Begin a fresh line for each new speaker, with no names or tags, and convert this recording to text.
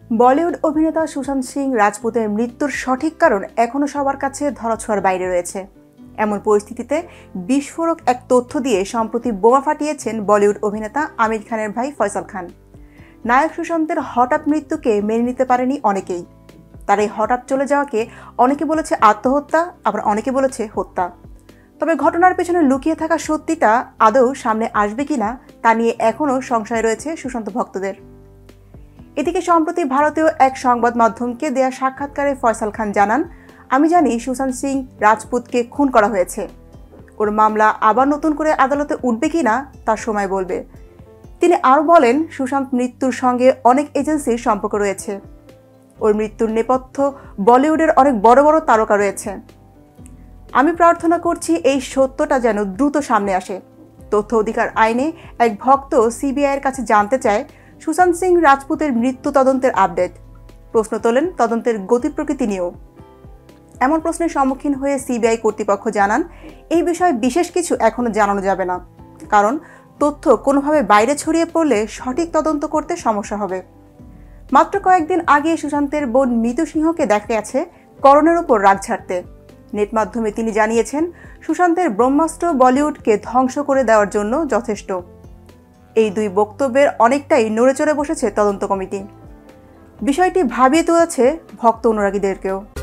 বলিউড অভিনেতা সুশান্ত সিং রাজপুতের মৃত্যুর সঠিক কারণ এখনও সবার কাছে ধরাছোঁয়ার বাইরে রয়েছে। এমন পরিস্থিতিতে বিস্ফোরক এক তথ্য দিয়ে সম্প্রতি বোমা ফাটিয়েছেন বলিউড অভিনেতা আমির খানের ভাই ফয়সাল খান। নায়ক সুশান্তের হঠাৎ মৃত্যুকে মেনে নিতে পারেনি অনেকেই। তার এই হঠাৎ চলে যাওয়াকে অনেকে বলেছে আত্মহত্যা, আবার অনেকে বলেছে হত্যা। তবে ঘটনার পেছনে লুকিয়ে থাকা সত্যিটা আদৌ সামনে আসবে কিনা তা নিয়ে এখনও সংশয় রয়েছে সুশান্ত ভক্তদের। এদিকে সম্প্রতি ভারতীয় এক সংবাদ মাধ্যমকে দেয়া সাক্ষাৎকারে ফয়সাল খান জানান, আমি জানি সুশান্ত সিং রাজপুতকে খুন করা হয়েছে। ওর মামলা আবার নতুন করে আদালতে উঠবে কিনা তার সময় বলবে। তিনি আরও বলেন, সুশান্ত মৃত্যুর সঙ্গে অনেক এজেন্সির সম্পর্ক রয়েছে। ওর মৃত্যুর নেপথ্য বলিউডের অনেক বড় বড় তারকা রয়েছে। আমি প্রার্থনা করছি এই সত্যটা যেন দ্রুত সামনে আসে। তথ্য অধিকার আইনে এক ভক্ত সিবিআইয়ের কাছে জানতে চায় সুশান্ত সিং রাজপুতের মৃত্যু তদন্তের আপডেট। প্রশ্ন তোলেন তদন্তের গতি প্রকৃতি নিয়েও। এমন প্রশ্নের সম্মুখীন হয়ে সিবিআই কর্তৃপক্ষ জানান, এই বিষয়ে বিশেষ কিছু এখনো জানানো যাবে না, কারণ তথ্য কোনোভাবে বাইরে ছড়িয়ে পড়লে সঠিক তদন্ত করতে সমস্যা হবে। মাত্র কয়েকদিন আগে সুশান্তের বোন মিতু সিংহকে দেখা গেছে করণের উপর রাগ ঝাড়তে। নেট মাধ্যমে তিনি জানিয়েছেন, সুশান্তের ব্রহ্মাস্ত্র বলিউডকে ধ্বংস করে দেওয়ার জন্য যথেষ্ট। এই দুই বক্তব্যের অনেকটাই নড়েচড়ে বসেছে তদন্ত কমিটি। বিষয়টি ভাবিয়ে তুলেছে ভক্ত অনুরাগীদেরকেও।